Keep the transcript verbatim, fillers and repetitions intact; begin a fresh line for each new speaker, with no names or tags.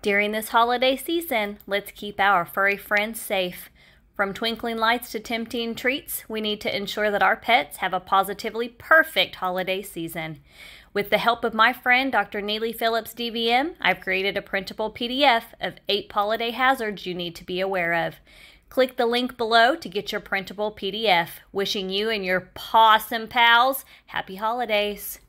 During this holiday season, let's keep our furry friends safe. From twinkling lights to tempting treats, we need to ensure that our pets have a positively perfect holiday season. With the help of my friend, Doctor Neely Phillips D V M, I've created a printable P D F of eight Pawliday hazards you need to be aware of. Click the link below to get your printable P D F. Wishing you and your possum pals happy holidays.